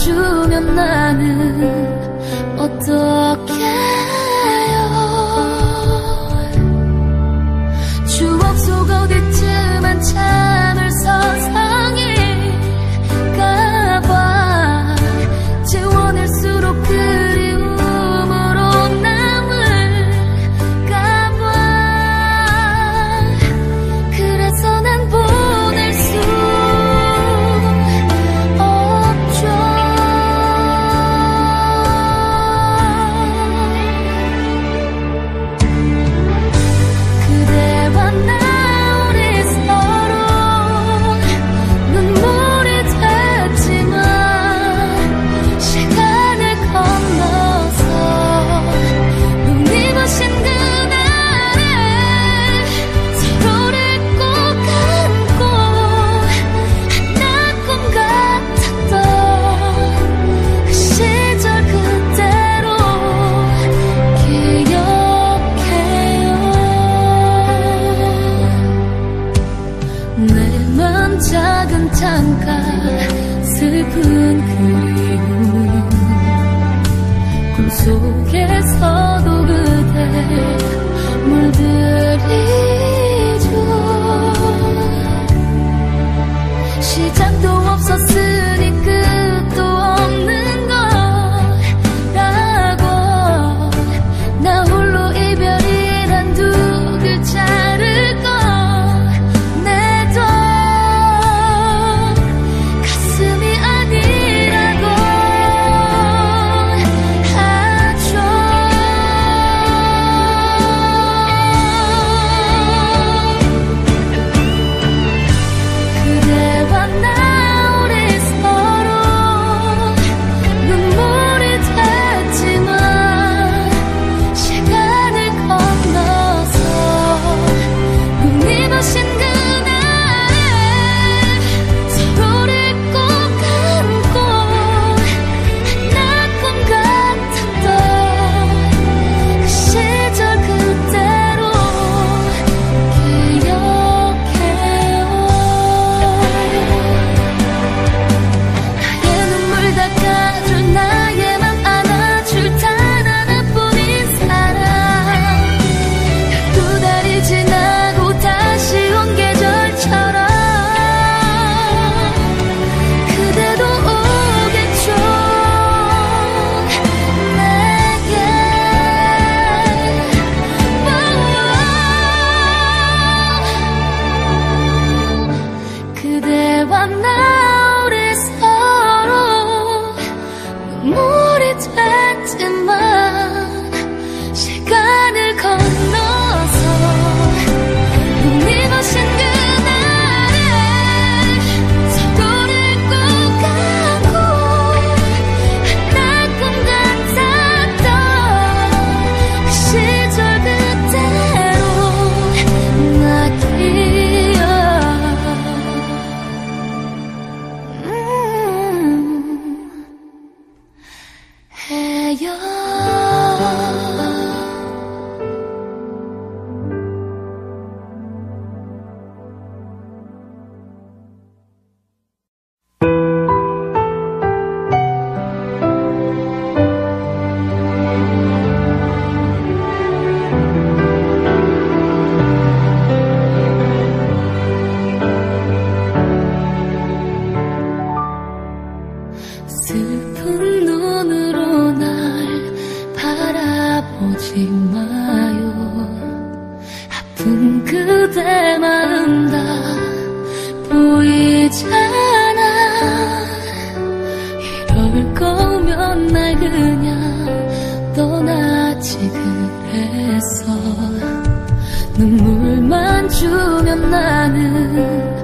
주면 나는 어떡해요. 추억 속 어디쯤 참을 서성일까봐 지워낼수록 그리움으로 남을까봐. 그래서 난 보낼 수 없죠. 그대와 나 우리 서로 눈물이 됐지만 시간을 건너서 눈이 부신 그날에 서로를 꼭 안고 하나 꿈 같았던 그 시절 그대로 기억해요. 내 맘 작은 창가 슬픈 그리움 꿈속에서도 그대 물들이죠. 시작도 없었으니 끝도 없는 거라고 나 홀로 이별이란 두 글자를 꺼내도 가슴이 아니라고 하죠. 그대와 나 우리 서로 눈물이 됐지만 시간을 건너서 눈이 부신 그날에 서로를 꼭 안고 하나 꿈 같았던 그 시절 그대로 기억해요. 나의 눈물 닦아줄 나의 맘 안아줄 단 하나뿐인 사람. 12달이 지나고 다시 온 계절처럼 그대도 오겠죠. 내게 그대와 나 우리 서로 눈물이 됐지만 시간을 건너서 눈이 부신 그날에 서로를 꼭 안고 하나 꿈 같았던 그 시절 그대로 나 슬픈 눈으로 날 바라보지 마요. 아픈 그대 마음 다 보이잖아. 이럴 거면 날 그냥 떠나지 그랬어. 눈물만 주면 나는